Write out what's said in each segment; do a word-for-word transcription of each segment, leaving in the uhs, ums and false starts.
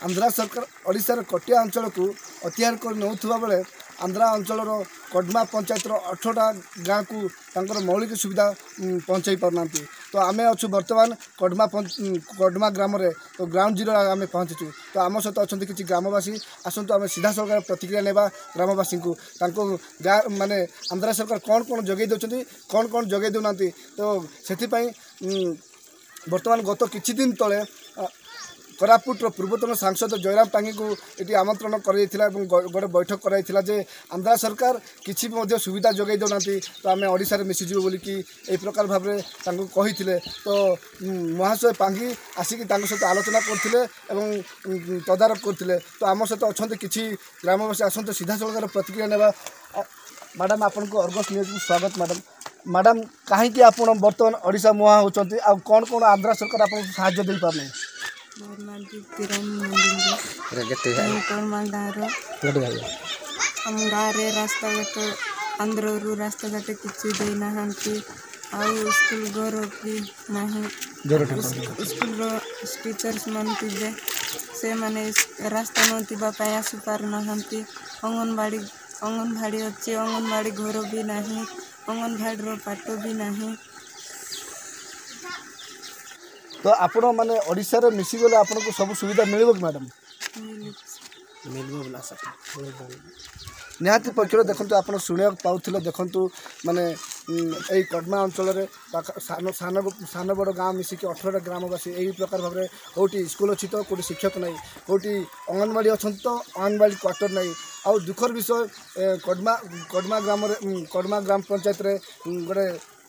आंध्रा सरकार ओडिशार कटिया अंचल को अत्याचार कर नौथुवा बेले आंध्रा अंचल कड़मा पंचायत अठटा गाँ को तांकर मौलिक सुविधा पहुँचाई पारना। तो आम अच्छु बर्तमान कड़मा कड़मा ग्राम तो ग्राउंड जीरो आम पहुँचीचु। तो आम सहित अच्छा किसी ग्रामवासी आसतु आम सीधा सरकार प्रतिक्रिया नेबा ग्रामवासी को गाँ माने आंध्रा सरकार कौन कौन जगै दौरान कौन कौन जगै दौना। तो से बर्तमान गत किछि दिन तले कोरापुटर पूर्वतन सांसद जयराम टांगी को ये आमंत्रण कर गोटे बैठक कराइला जे आंध्रा सरकार किसी सुविधा जगै दौना। तो आम ओडिशा रे मिसीजु बोली कि ए प्रकार भाव में कही। तो महाशय पांगी आसिक सहित आलोचना करते तदारख करते। तो आम सहित अच्छा किसी ग्रामवासी आसते सीधा सड़क प्रतिक्रिया नेबा। मैडम आपन को अर्गस न्यूज को स्वागत। मैडम मैडम कहीं आप बर्तमान ओडिशा मुहा होती आ कौन कौन आंध्रा सरकार आपको साहाय्य दे पारने? हम गाँव रास्ता घाट आंध्र रास्ता घाट किसी देना स्कूल घर भी नहीं स्कूल टीचर्स मन थे से माने रास्ता नोपाई आसी पारना। अंगनवाड़ी अंगनवाड़ी अच्छे अंगनवाड़ी घर भी नहीं अंगनवाड़ी पाठ भी नहीं। तो आपण माने ओडिशा रे मिसी गले आपन को सब सुविधा मिलबो कि मैडम? मिलबो बला सर निहाती पक्षर देखंतु आपण सुनिया पाउथिले। देखंतु माने एई कड़मा अंचल रे सान सान सान बड़ गाँव मिसिक अठारह ग्रामवासी यही प्रकार भाव में कौटी स्कूल अच्छी तो कौटी शिक्षक नहीं कौटी अंगनवाड़ी अच्छा तो अंगनवाड़ी क्वार्टर नहीं। आउ दुखर विषय कड़मा कड़मा ग्राम कड़मा ग्राम पंचायत रे गोटे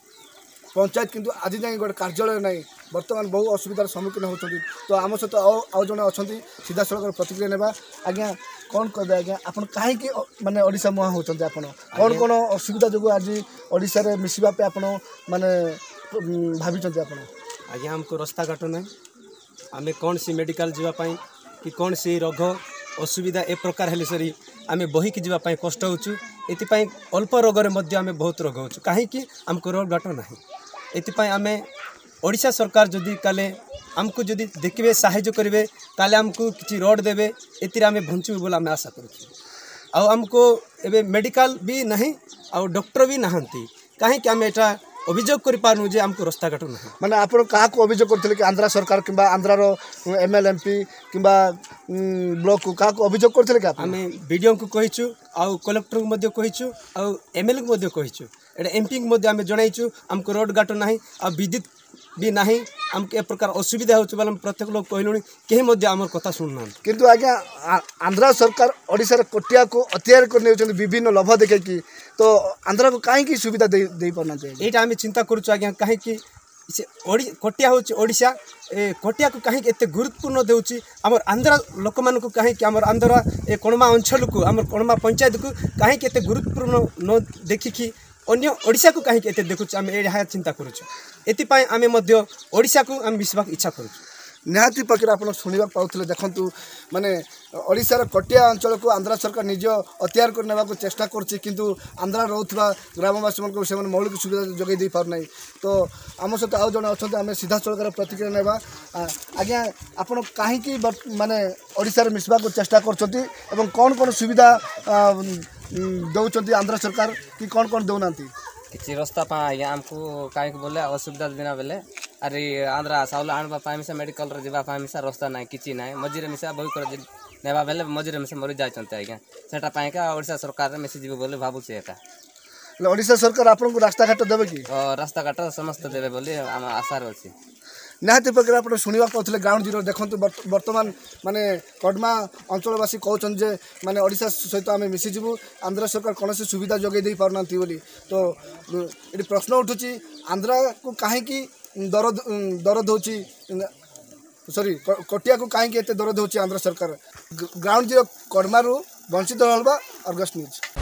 पंचायत किंतु आज जाए गोटे कार्यालय नहीं। बर्तमान बहु असुविधार सम्मुखीन होती। तो आम सहित आउ जड़े अच्छा सीधा सड़क प्रतिक्रिया नेबा। आज्ञा कौन कहे आज्ञा आप कहीं माने ओडिशा मुहा होती आप कौन कौन असुविधा जो आज ओडिशा रे मिसवाई आप माने भाभी आप? आज्ञा हमको रास्ता घाट ना आम कौन सी मेडिकल जावाई कि कौन सी रोग असुविधा ए प्रकार हेले सरी आम बहिकी जावाई कष्ट होचु। एतिपाई अल्प रोगरे मध्य आम बहुत रोग होचु कहीं आमको रोड घाट ना। एतिपाई आम ओडिशा सरकार जदि काले आमको जदि देखिए साहाय्य करेंगे ताले आमको किसी रोड देवे एतिर आम बंचू बोला आम आशा करूँ। आमको एबे मेडिकल भी नहीं आउ डॉक्टर भी नहांती कहीं आम एटा अभियोग कर पारनु जे आमको रास्ता घाट ना। माने आपण कहा को अभियोग करथिले कि आंध्रा सरकार किंबा आंध्रार एमएल एमपी किंबा ब्लॉक को कहा को अभियोग करथिले कि आम बीडीओ को कहिचु आउ कलेक्टर को मध्य कहिचु आउ एमएलए को मध्य कहिचु एटा एमपी को मध्य आम जणाइचु आमको रोड घाट नाही आ विद्युत भी नहीं आमको ए प्रकार असुविधा होचे बाला प्रत्येक लोग कहलुनी केही मध्य आमर कथा सुनना। किंतु आज्ञा आंध्रा सरकार ओडिशा रे कटिया को अत्याचार कर नेउछन विभिन्न लोभ देखे कि तो आंध्रा को काहे की सुविधा दे दे पड़ना चाहिए एटा हम चिंता करूछु। आज्ञा काहे कि से ओडी कटिया होचे ओडिशा ए कटिया को काहे एते गुरुत्वपूर्ण देउची आमर आंध्रा लोक मान को काहे कि आमर आंध्रा ए कोणमा अंचल को आमर कोणमा पंचायत को काहे एते गुरुत्वपूर्ण न देखि कि अन्य ओडिशा को कहीं एते देखुछु आम ए चिंता करूछु। एतिपाई आमे मध्य ओडिशा को आम मिसबाक इच्छा करूछु। निहाती पक्षर आप शुणा पाते देखूँ माने ओडिशार कटिया अंचल को आंध्रा सरकार निज अत्याचार कर नेबा को चेष्टा करछि किंतु आंध्रा रोथुवा ग्रामवासी मन को से मौलिक सुविधा जगै दे पार नै। तो आम सहित आउ जने अछन्ते आमे सीधा सड़क प्रतिक्रिया नेबा। आज्ञा आपण काहेकि माने ओडिशार मिसबा को चेष्टा करछथि एवं कौन कौन सुविधा दौरान आंध्रा सरकार कि कौन कौन दौना? किसी रास्ता पा आज्ञा आमको कहीं बोले असुविधा देना बेले अरे आंध्रा चाउल आनवा मिसा मेडिकल जावाई मिसा रास्ता ना कि ना मझे मिसा बही कर नेबा बेले मझे मिसा मरी जाते आज्ञा सेटा ओडिशा सरकार मिसी जीव बोले भावुचे एटा ओडिशा सरकार आपन को रास्ता घाट देबे कि? रास्ता घाट समस्त देबे बोली आम आशा अछि। निहाती प्रकार आप शुणा पाते ग्राउंड जीरो देखूँ बर्तमान माने कड़मा अंचलवासी कहते जे माने ओडिशा सहित आम मिसीजु आंध्रा सरकार कौन सुविधा जगै दे पारना बोली। तो ये प्रश्न उठुची आंध्रा को कहीं दरद दरद हो सॉरी कटिया को कहीं दरद हो आंध्रा सरकार। ग्राउंड जीरो कड़मारू वंचित हलवा अर्गस न्यूज।